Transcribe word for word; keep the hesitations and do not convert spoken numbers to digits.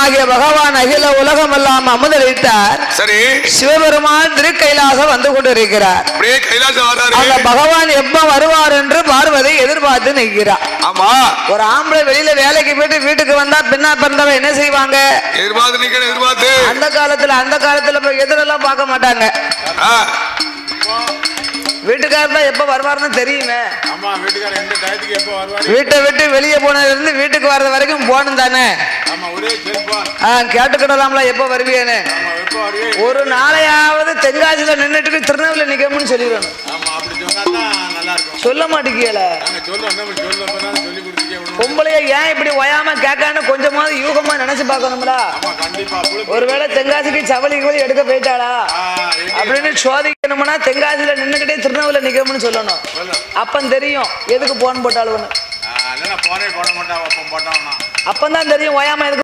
ஆகிய பகவான் அகில உலகம் எல்லாம் அமுதளித்தார். சரி, சிவபெருமான் திருக்கைலாசம் வந்து கொண்டிருக்கிறார். அந்த பகவான் எப்ப வருவார் என்று பார்வதி எதிர்பார்த்து நிற்கிறார். ஆமா, ஒரு ஆம்பளை வெளியில வேலைக்கு போயிட்டு வீட்டுக்கு வந்தா பின்னா பிறந்தவன் என்ன செய்வாங்க? எதிர்பார்த்து நிக்கிற எதிர்பார்த்து. அந்த காலத்துல அந்த காலத்துல எதிரெல்லாம் பார்க்க மாட்டாங்க. வீட்டுக்காரர் தான் எப்ப வருவாருன்னு தெரியுமே. வீட்டை விட்டு வெளியே போனதுல இருந்து வீட்டுக்கு வர்றது வரைக்கும் போனும் தானே. கேட்டுக்கிடலாம்ல எப்ப வருவீன்னு. ஒரு நாளையாவது தென்காசியில நின்றுட்டு திருநெல்வேலி நிக்கணும்னு சொல்லிடணும். சொல்ல மாட்டேங்கல. பொம்பளைய ஏன் இப்படி ஒயாம கேட்கான்னு கொஞ்சமாவது யூகமா நினைச்சு பார்க்கணும்ல. ஒருவேளை தென்காசிக்கு சவலி கோலி எடுக்க போயிட்டாளா அப்படின்னு சோதிக்கணும்னா தென்காசியில நின்னுக்கிட்டே திருநெல்வேலி நிக்கணும்னு சொல்லணும். அப்பன் தெரியும் எதுக்கு போன் போட்டாலும். அப்பந்தான் தெரியும் ஒயாம எதுக்கு